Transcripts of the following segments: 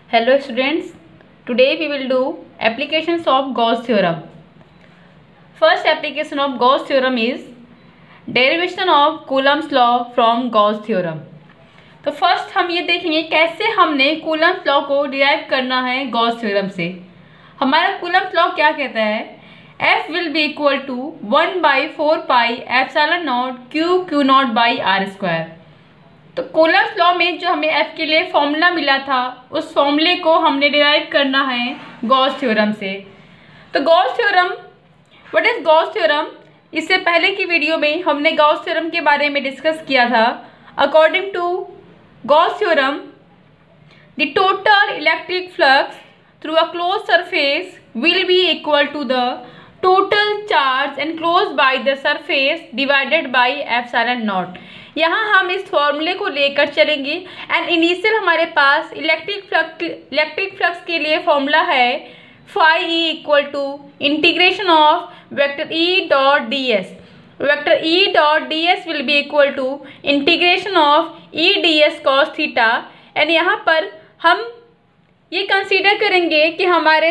Hello students, today we will do applications of Gauss theorem. First application of Gauss theorem is derivation of Coulomb's law from Gauss theorem. तो first हम ये देखेंगे कैसे हमने Coulomb's law को derive करना है गॉस थ्योरम से. हमारा कूलम्स लॉ क्या कहता है, F will be equal to 1/4 pi epsilon naught Q naught by R square. तो कूलम्स लॉ में जो हमें F के लिए फॉर्मूला मिला था उस फॉर्मूले को हमने डिराइव करना है गॉस थ्योरम से. तो Gauss theorem, what is Gauss theorem? इससे पहले की वीडियो में हमने गॉस थ्योरम के बारे में डिस्कस किया था. According to Gauss theorem, the total electric flux through a close surface will be equal to the total charge enclosed by the surface divided by epsilon nought. यहाँ हम इस फॉर्मूले को लेकर चलेंगे एंड इनिशियल हमारे पास इलेक्ट्रिक फ्लक्स के लिए फॉर्मूला है phi E equal to integration of vector E dot D S. Vector E dot D S will be equal to integration of E D S cos theta. And यहाँ पर हम ये consider करेंगे कि हमारे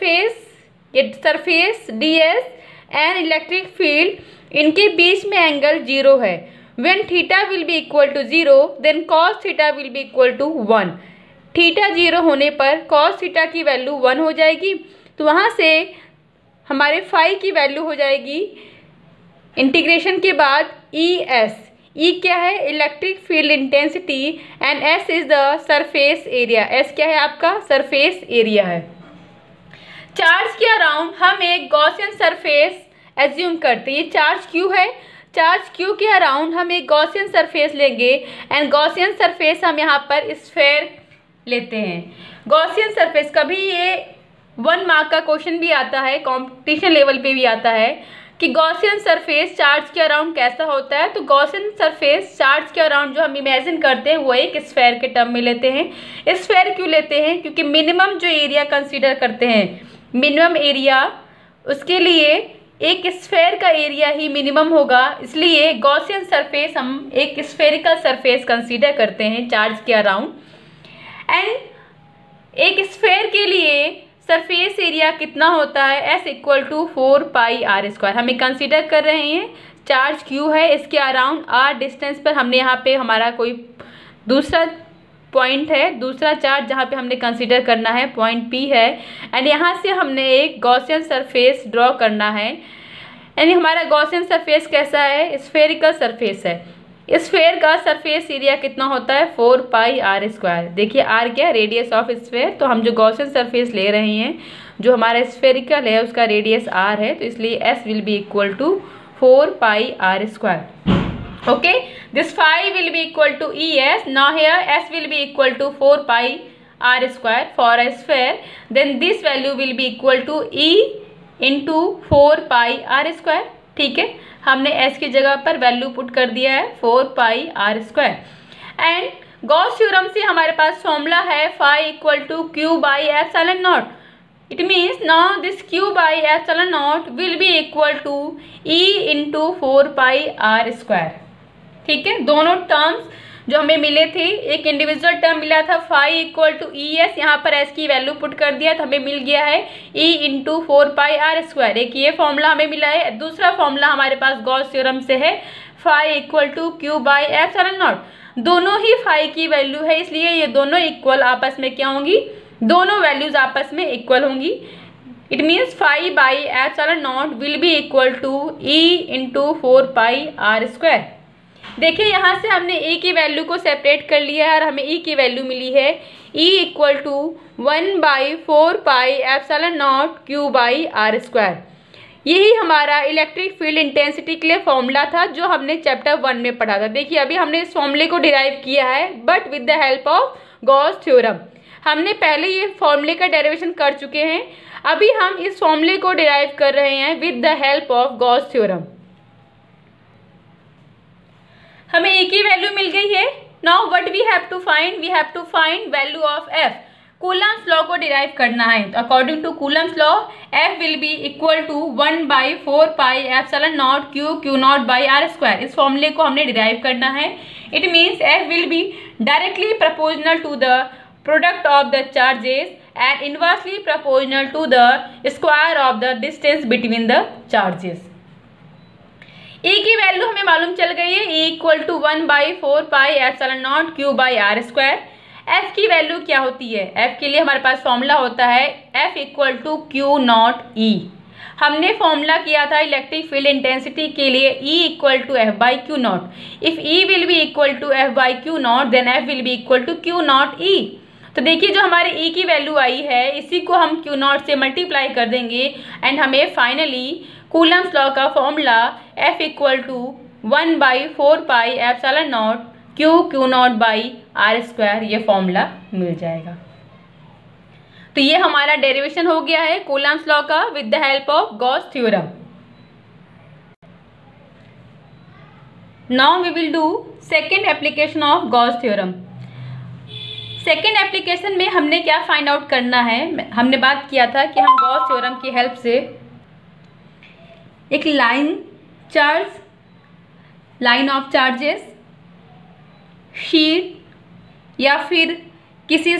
surface D S and electric field इनके बीच में एंगल 0 है. When theta will be equal to 0, then cos theta will be equal to 1. Theta 0 होने पर cos थीटा की वैल्यू 1 हो जाएगी. तो वहाँ से हमारे फाई की वैल्यू हो जाएगी इंटीग्रेशन के बाद ई एस. ई क्या है? Electric field intensity and S is the surface area. S क्या है? आपका सरफेस एरिया है. चार्ज के अराउंड हम एक गॉसियन सरफेस एज्यूम करते हैं. ये चार्ज क्यू है. चार्ज क्यू के अराउंड हम एक गॉसियन सरफेस लेंगे एंड गॉसियन सरफेस हम यहाँ पर स्फेयर लेते हैं. गॉसियन सरफेस, कभी ये 1 मार्क का क्वेश्चन भी आता है, कंपटीशन लेवल पे भी आता है कि गॉसियन सरफेस चार्ज के अराउंड कैसा होता है. तो गॉसियन सरफेस चार्ज के अराउंड जो हम इमेजिन करते हैं वो एक स्फेयर के टर्म में लेते हैं. स्फेयर क्यों लेते हैं? क्योंकि मिनिमम जो एरिया कंसीडर करते हैं, मिनिमम एरिया, उसके लिए एक स्फेयर का एरिया ही मिनिमम होगा. इसलिए गॉसियन सरफेस हम एक स्फेरिकल सरफेस कंसीडर करते हैं चार्ज के अराउंड. एंड एक स्फेयर के लिए सरफेस एरिया कितना होता है? S equal to 4 pi R square. हमें कंसीडर कर रहे हैं चार्ज क्यू है, इसके अराउंड आर डिस्टेंस पर हमने यहाँ पे हमारा कोई दूसरा पॉइंट है, दूसरा चार्ज जहाँ पे हमने कंसीडर करना है पॉइंट P है. एंड यहाँ से हमने एक गॉसियन सरफेस ड्रॉ करना है. यानी हमारा गॉसियन सरफेस कैसा है? स्फेरिकल सरफेस है. स्फेयर का सरफेस एरिया कितना होता है? 4 पाई आर स्क्वायर. देखिए आर क्या है? Radius of sphere. तो हम जो गॉसियन सरफेस ले रहे हैं, जो हमारा स्फेरिकल है, उसका रेडियस आर है. तो इसलिए S will be equal to 4 pi R square. Okay, this phi will be equal to ES. Now here S will be equal to 4 pi r square for a sphere. Then this value will be equal to E into 4 pi r square. ठीक है, हमने S की जगह पर value put कर दिया है 4 pi r square. And Gauss theorem से हमारे पास फॉर्मूला है phi equal to Q by epsilon naught. It means now this Q by epsilon naught will be equal to E into 4 pi r square. ठीक है, दोनों terms जो हमें मिले थे, एक इंडिविजुअल टर्म मिला था phi equal to E S, यहाँ पर एस की वैल्यू पुट कर दिया तो हमें मिल गया है E into 4 pi R square. एक ये फॉर्मूला हमें मिला है. दूसरा फॉर्मूला हमारे पास गॉस थ्योरम से है phi equal to Q by epsilon naught. दोनों ही फाई की वैल्यू है, इसलिए ये दोनों इक्वल आपस में क्या होंगी? दोनों वैल्यूज आपस में इक्वल होंगी. It means phi by epsilon naught will be equal to E into 4 pi R square. देखिए यहाँ से हमने e की वैल्यू को सेपरेट कर लिया है और हमें e की वैल्यू मिली है e equal to 1/4 pi epsilon naught Q by R square. यही हमारा इलेक्ट्रिक फील्ड इंटेंसिटी के लिए फॉर्मूला था जो हमने चैप्टर 1 में पढ़ा था. देखिए अभी हमने इस फॉर्मूले को डिराइव किया है but with the help of Gauss theorem. हमने पहले ये फॉर्मूले का डेरिवेशन कर चुके हैं. अभी हम इस फॉर्मूले को डिराइव कर रहे हैं with the help of Gauss theorem. हमें e की वैल्यू मिल गई है. Now what we have to find? We have to find value of f. Coulomb's law को डिराइव करना है. तो according to Coulomb's law f will be equal to 1/4 pi epsilon naught Q naught by R square. इस फॉर्मूले को हमने derive करना है. It means f will be directly proportional to the product of the charges and inversely proportional to the square of the distance between the charges. E की value हमें मालूम चल गई है, E equal to 1/4πε0 Q/r²। F की value क्या होती है? F के लिए हमारे पास फॉर्मूला होता है F इक्वल टू Q0E। हमने फॉर्मूला किया था इलेक्ट्रिक फील्ड इंटेंसिटी के लिए E equal to F/Q0। If E will be equal to F/Q0 then F will be equal to Q0E। तो देखिए जो हमारे E की वैल्यू आई है इसी को हम Q0 से मल्टीप्लाई कर देंगे एंड हमें फाइनली कूलम्स लॉ का formula F equal to 1/4πε0 Q0/r² ये फॉर्मूला मिल जाएगा। तो ये हमारा डेरिवेशन हो गया है कूलम्स लॉ का with the help of Gauss theorem. Now we will do second application of Gauss theorem. Second application में हमने क्या फाइंड आउट करना है, हमने बात किया था कि हम गॉस थ्योरम की हेल्प से एक लाइन ऑफ चार्जेस, शीट या फिर किसी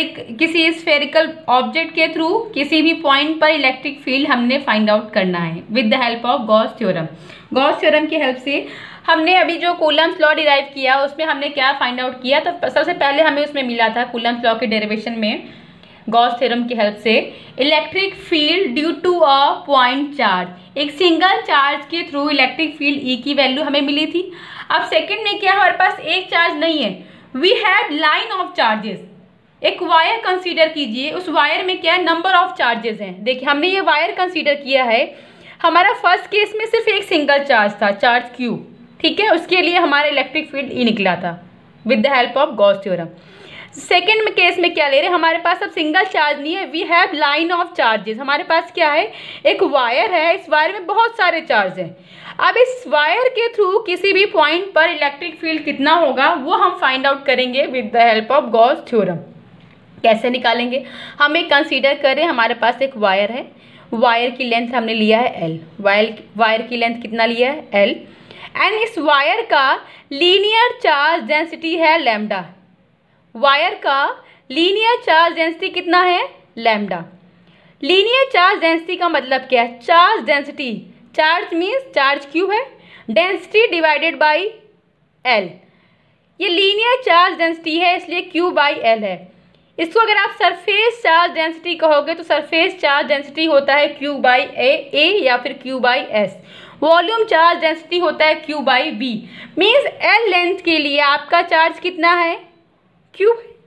स्फेरिकल ऑब्जेक्ट के थ्रू किसी भी पॉइंट पर इलेक्ट्रिक फील्ड हमने फाइंड आउट करना है with the help of Gauss theorem. Gauss theorem की हेल्प से हमने अभी जो कूलम्स लॉ डिराइव किया उसमें हमने क्या फाइंड आउट किया, तो सबसे पहले हमें उसमें मिला था कूलम्स लॉ के डेरिवेशन में गॉस थ्योरम की हेल्प से electric field due to a point charge, एक सिंगल चार्ज के थ्रू इलेक्ट्रिक फील्ड ई की वैल्यू हमें मिली थी। अब सेकंड में क्या, हमारे पास एक चार्ज नहीं है, we have line of charges. एक वायर कंसीडर कीजिए, उस वायर में क्या है, नंबर ऑफ चार्जेस हैं। देखिए हमने ये वायर कंसीडर किया है, हमारा फर्स्ट केस में सिर्फ एक सिंगल चार्ज था, चार्ज क्यू, ठीक है, उसके लिए हमारा इलेक्ट्रिक फील्ड ई निकला था with the help of Gauss theorem. Second में केस में क्या ले रहे हैं, हमारे पास अब सिंगल चार्ज नहीं है, we have line of charges. हमारे पास क्या है, एक वायर है, इस वायर में बहुत सारे चार्ज हैं। अब इस वायर के थ्रू किसी भी पॉइंट पर इलेक्ट्रिक फील्ड कितना होगा वो हम फाइंड आउट करेंगे with the help of Gauss theorem. कैसे निकालेंगे, हम एक कंसीडर करें, हमारे पास एक वायर है, वायर की लेंथ हमने लिया है L, वायर की लेंथ कितना लिया है L, एंड इस वायर का लीनियर चार्ज डेंसिटी है लैम्डा। वायर का लीनियर चार्ज डेंसिटी कितना है, लैम्डा। लीनियर चार्ज डेंसिटी का मतलब क्या है, charge density, charge means charge Q है, डेंसिटी डिवाइडेड बाई L। ये लीनियर चार्ज डेंसिटी है इसलिए Q/L है। इसको अगर आप सरफेस चार्ज डेंसिटी कहोगे तो सरफेस चार्ज डेंसिटी होता है Q/A या फिर Q/S। वॉल्यूम चार्ज डेंसिटी होता है Q/V। मीन्स L लेंथ के लिए आपका चार्ज कितना है, Q।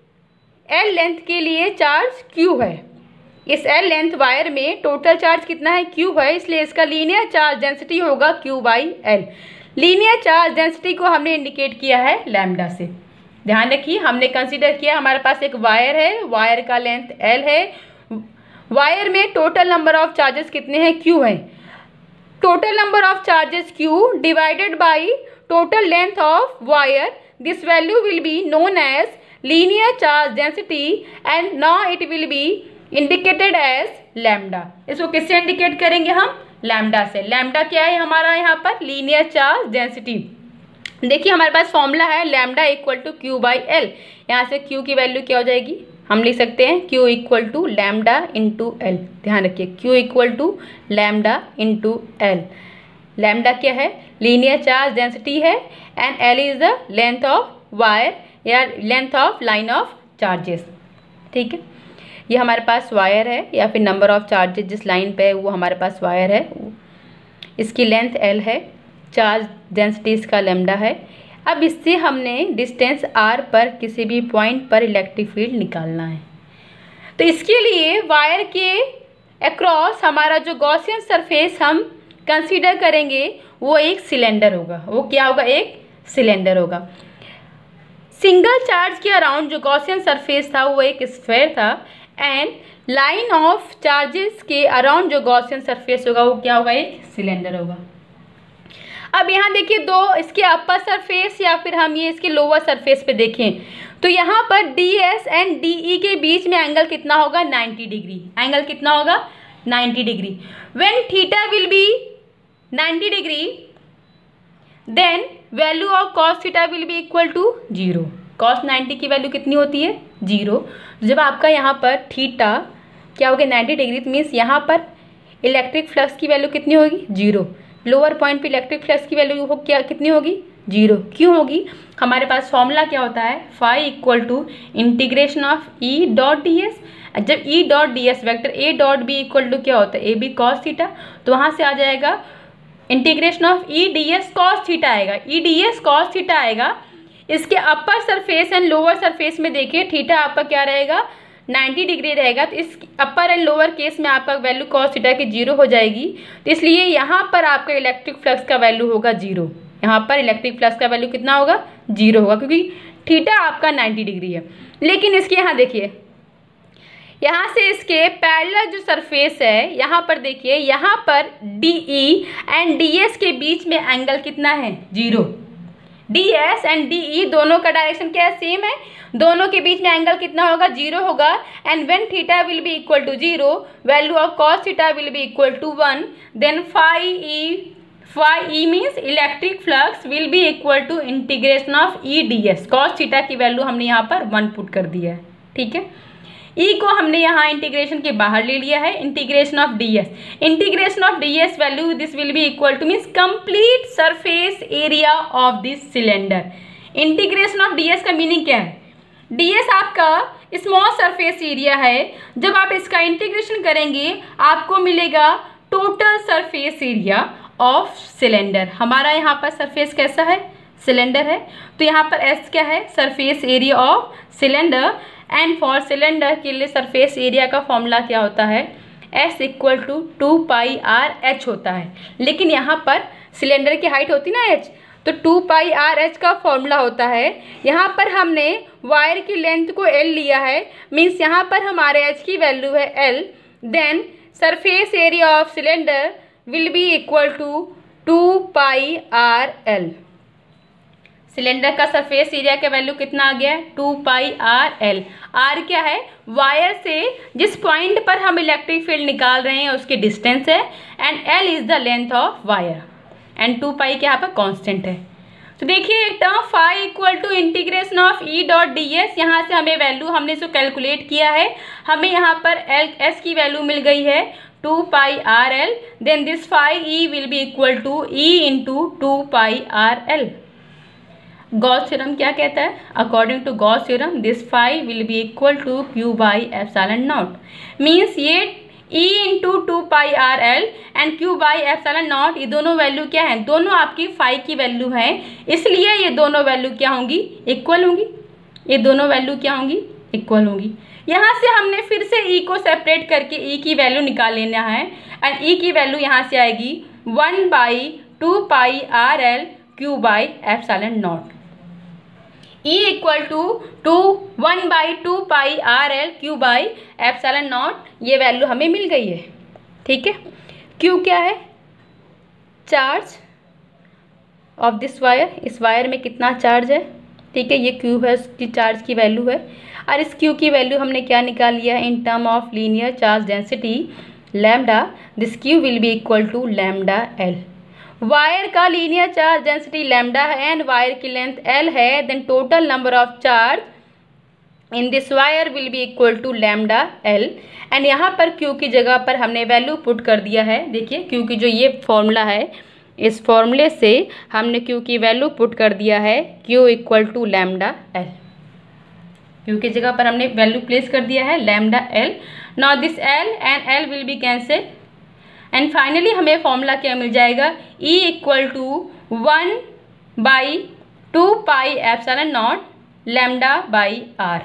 L लेंथ के लिए चार्ज Q है। इस L लेंथ वायर में टोटल चार्ज कितना है, Q है, इसलिए इसका लीनियर चार्ज डेंसिटी होगा Q/L। लीनियर चार्ज डेंसिटी को हमने इंडिकेट किया है लैम्डा से। ध्यान रखिए हमने कंसीडर किया हमारे पास एक वायर है, वायर का लेंथ L है, वायर में टोटल नंबर ऑफ चार्जेस कितने हैं, Q है। Total number of charges Q divided by total length of wire, this value will be known as linear charge density and now it will be indicated as lambda। इसको किससे indicate करेंगे हम, lambda से। Lambda क्या है हमारा यहाँ पर, लीनियर चार्ज डेंसिटी। देखिए हमारे पास फॉर्मूला है लैम्डा इक्वल टू Q/L। यहाँ से Q की वैल्यू क्या हो जाएगी, हम लिख सकते हैं Q equal to lambda into L। ध्यान रखिए Q equal to lambda into L। Lambda क्या है, लीनियर चार्ज डेंसिटी है, and L is the length of wire या length of line of charges. ठीक है, ये हमारे पास वायर है या फिर नंबर ऑफ चार्जेस जिस लाइन पे है वो हमारे पास वायर है, इसकी लेंथ L है, चार्ज डेंसिटी इसका लैम्डा है। अब इससे हमने डिस्टेंस R पर किसी भी पॉइंट पर इलेक्ट्रिक फील्ड निकालना है। तो इसके लिए वायर के अक्रॉस हमारा जो गॉसियन सरफेस हम कंसीडर करेंगे वो एक सिलेंडर होगा। वो क्या होगा, एक सिलेंडर होगा। सिंगल चार्ज के अराउंड जो गॉसियन सरफेस था वो एक स्फेयर था, एंड लाइन ऑफ चार्जेस के अराउंड जो गॉसियन सरफेस होगा वो क्या होगा, एक सिलेंडर होगा। अब यहाँ देखिए दो, इसके अपर सरफेस या फिर हम ये इसके लोअर सरफेस पे देखें तो यहाँ पर DS एंड DE के बीच में एंगल कितना होगा, 90 डिग्री। एंगल कितना होगा, 90 degree. When theta will be 90 degree then value of cos theta will be equal to 0। Cos 90 की वैल्यू कितनी होती है 0। जब आपका यहाँ पर थीटा क्या हो गया 90 डिग्री, मीन्स यहाँ पर इलेक्ट्रिक फ्लक्स की वैल्यू कितनी होगी 0। लोअर पॉइंट पे इलेक्ट्रिक फ्लक्स की वैल्यू हो क्या कितनी होगी 0। क्यों होगी, हमारे पास फॉर्मूला क्या होता है phi equal to integration of E dot D S. जब E dot D S vector A dot B equal to क्या होता है ए बी कॉस थीटा, तो वहाँ से आ जाएगा integration of E D S cos theta आएगा, E D S cos theta आएगा। इसके upper surface and lower surface में देखिए थीटा आपका क्या रहेगा 90 डिग्री रहेगा, तो इस अपर एंड लोअर केस में आपका वैल्यू कॉस थीटा की 0 हो जाएगी। तो इसलिए यहाँ पर आपका इलेक्ट्रिक फ्लक्स का वैल्यू होगा 0। यहाँ पर इलेक्ट्रिक फ्लक्स का वैल्यू कितना होगा 0 होगा, क्योंकि थीटा आपका 90 डिग्री है। लेकिन इसके यहाँ देखिए, यहाँ से इसके पैरेलल जो सरफेस है यहाँ पर देखिए, यहाँ पर D E and D S के बीच में एंगल कितना है 0। D S and D E दोनों का डायरेक्शन क्या है सेम है, दोनों के बीच में एंगल कितना होगा 0 होगा। And when theta will be equal to 0, value of cos theta will be equal to 1, then phi E means electric flux will be equal to integration of E D S. Cos theta की value हमने यहाँ पर 1 put कर दिया है, ठीक है। ई को हमने यहाँ इंटीग्रेशन के बाहर ले लिया है, integration of D S, integration of D S value this will be equal to means complete surface area of this cylinder. Integration of D S का मीनिंग क्या है, डी एस आपका स्मॉल सरफेस एरिया है, जब आप इसका integration करेंगे आपको मिलेगा total surface area of cylinder. हमारा यहाँ पर सरफेस कैसा है सिलेंडर है, तो यहाँ पर एस क्या है surface area of cylinder. And for cylinder के लिए सरफेस एरिया का फॉर्मूला क्या होता है S equal to 2 pi R H होता है। लेकिन यहाँ पर सिलेंडर की हाइट होती ना एच, तो 2 पाई आर एच का फॉर्मूला होता है। यहाँ पर हमने वायर की लेंथ को एल लिया है, मीन्स यहाँ पर हमारे एच की वैल्यू है L, then surface area of cylinder will be equal to 2 pi R L. Cylinder का सरफेस एरिया का वैल्यू कितना आ गया 2 पाई आर एल। आर क्या है वायर से जिस पॉइंट पर हम इलेक्ट्रिक फील्ड निकाल रहे हैं उसकी डिस्टेंस है, and L is the length of wire, and 2 pi के यहाँ पर कांस्टेंट है। तो देखिए एक term phi equal to integration of E dot D S, यहाँ से हमें वैल्यू हमने इसको कैलकुलेट किया है, हमें यहाँ पर एल एस की वैल्यू मिल गई है 2 pi R L, then this phi E will be equal to E into 2 pi R L. Gauss theorem क्या कहता है, according to Gauss theorem this phi will be equal to Q by epsilon naught, means ये E into 2 pi R L and Q by epsilon naught, ये दोनों value क्या है दोनों आपकी फाई की वैल्यू है, इसलिए ये दोनों वैल्यू क्या होंगी इक्वल होंगी, ये दोनों वैल्यू क्या होंगी इक्वल होंगी। यहाँ से हमने फिर से ई को सेपरेट करके ई की वैल्यू निकाल लेना है, एंड ई की वैल्यू यहाँ से आएगी 1 by 2 pi R L Q by epsilon naught. E equal to 1 by 2 pi R L Q by epsilon naught, ये वैल्यू हमें मिल गई है, ठीक है। Q क्या है चार्ज ऑफ दिस वायर, इस वायर में कितना चार्ज है, ठीक है, ये Q है उसकी चार्ज की वैल्यू है। और इस Q की वैल्यू हमने क्या निकाल लिया है in term of linear charge density lambda, this Q will be equal to lambda L. Wire का लीनियर चार्ज डेंसिटी लैम्डा है एंड वायर की लेंथ एल है, then total number of charge in this wire will be equal to lambda L. And यहाँ पर Q की जगह पर हमने वैल्यू पुट कर दिया है, देखिए क्यू की जो ये फॉर्मूला है इस फॉर्मूले से हमने क्यू की वैल्यू पुट कर दिया है Q equal to lambda L. Q की जगह पर हमने वैल्यू प्लेस कर दिया है lambda L. Now this L and L will be cancel, and finally हमें फॉर्मूला क्या मिल जाएगा E equal to 1 by 2 pi epsilon not lambda by R.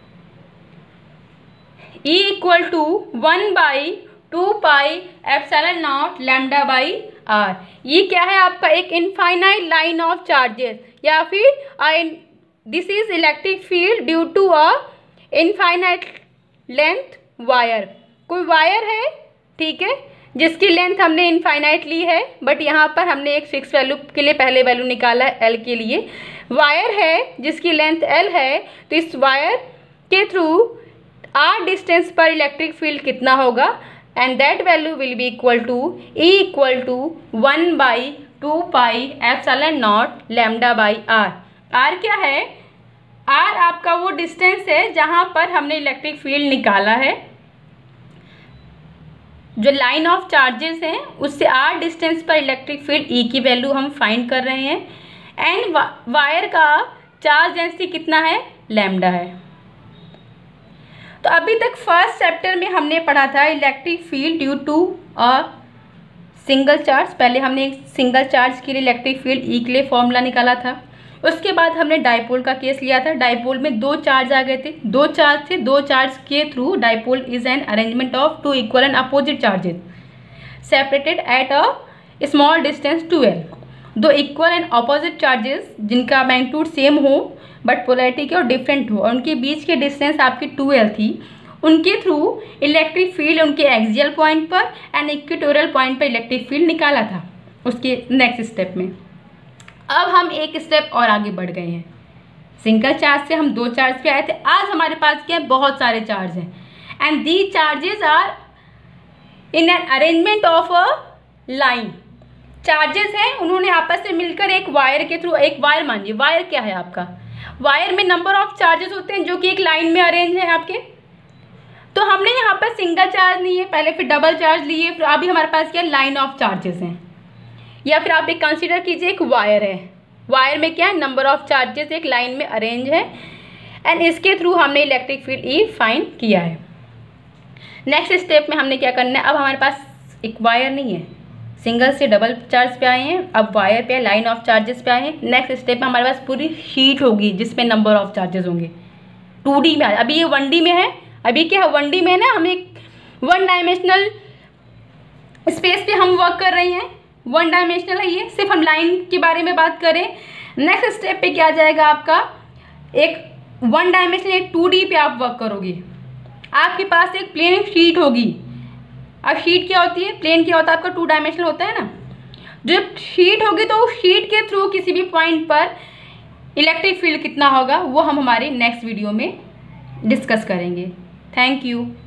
E equal to 1 by 2 pi epsilon not lambda by R. ये क्या है आपका एक infinite line of charges, या फिर this is electric field due to a infinite length wire. कोई wire है, ठीक है, जिसकी लेंथ हमने इनफाइनाइट ली है, बट यहाँ पर हमने एक फिक्स वैल्यू के लिए पहले वैल्यू निकाला है एल के लिए। वायर है जिसकी लेंथ एल है, तो इस वायर के थ्रू आर डिस्टेंस पर इलेक्ट्रिक फील्ड कितना होगा, and that value will be equal to E equal to 1 by 2 pi epsilon not lambda by r. R क्या है आर आपका वो डिस्टेंस है जहां पर हमने इलेक्ट्रिक फील्ड निकाला है। जो लाइन ऑफ चार्जेस हैं उससे आर डिस्टेंस पर इलेक्ट्रिक फील्ड ई की वैल्यू हम फाइंड कर रहे हैं। एंड वायर का चार्ज डेंसिटी कितना है, लैम्डा है। तो अभी तक फर्स्ट चैप्टर में हमने पढ़ा था electric field due to a single charge. पहले हमने एक सिंगल चार्ज के लिए इलेक्ट्रिक फील्ड ई के लिए फॉर्मूला निकाला था। उसके बाद हमने डाइपोल का केस लिया था। डाइपोल में दो चार्ज आ गए थे, दो चार्ज थे, दो चार्ज के through dipole is an arrangement of two equal and opposite charges separated at a small distance 2l। दो इक्वल एंड अपोजिट चार्जेस जिनका मैग्नीट्यूड सेम हो बट पोलैरिटी के और डिफरेंट हो और उनके बीच के डिस्टेंस आपकी 2l थी, उनके थ्रू इलेक्ट्रिक फील्ड उनके एक्सियल पॉइंट पर एंड इक्वेटोरियल पॉइंट पर इलेक्ट्रिक फील्ड निकाला था उसके नेक्स्ट स्टेप में। अब हम एक स्टेप और आगे बढ़ गए हैं। सिंगल चार्ज से हम दो चार्ज पे आए थे, आज हमारे पास क्या है, बहुत सारे चार्ज हैं and these charges are in an arrangement of a line. Charges हैं, उन्होंने आपस में मिलकर एक वायर के थ्रू, एक वायर मानिए, वायर क्या है आपका, वायर में नंबर ऑफ चार्जेस होते हैं जो कि एक लाइन में अरेंज है आपके। तो हमने यहाँ पर सिंगल चार्ज लिए पहले, फिर डबल चार्ज लिए, फिर अभी हमारे पास क्या लाइन ऑफ चार्जेस हैं। या फिर आप एक कंसीडर कीजिए एक वायर है, वायर में क्या है, नंबर ऑफ चार्जेस एक लाइन में अरेंज है एंड इसके थ्रू हमने इलेक्ट्रिक फील्ड ई फाइंड किया है। नेक्स्ट स्टेप में हमने क्या करना है, अब हमारे पास एक वायर नहीं है, सिंगल से डबल चार्ज पे आए हैं, अब वायर पे लाइन ऑफ चार्जेस पे आए हैं। नेक्स्ट स्टेप में हमारे पास पूरी शीट होगी जिसमें नंबर ऑफ चार्जेस होंगे। 2D में, अभी ये 1D में है, अभी क्या है 1D में है ना, हम एक 1 डायमेंशनल स्पेस पे हम वर्क कर रहे हैं, 1 डायमेंशनल है ये, सिर्फ हम लाइन के बारे में बात करें। नेक्स्ट स्टेप पे क्या जाएगा आपका, एक 1 डायमेंशनल, एक 2D पे आप वर्क करोगे। आपके पास एक प्लेन शीट होगी। अब शीट क्या होती है, प्लेन क्या होता है आपका 2 डायमेंशनल होता है ना। जब शीट होगी तो उस शीट के थ्रू किसी भी पॉइंट पर इलेक्ट्रिक फील्ड कितना होगा वो हम हमारे नेक्स्ट वीडियो में डिस्कस करेंगे। Thank you.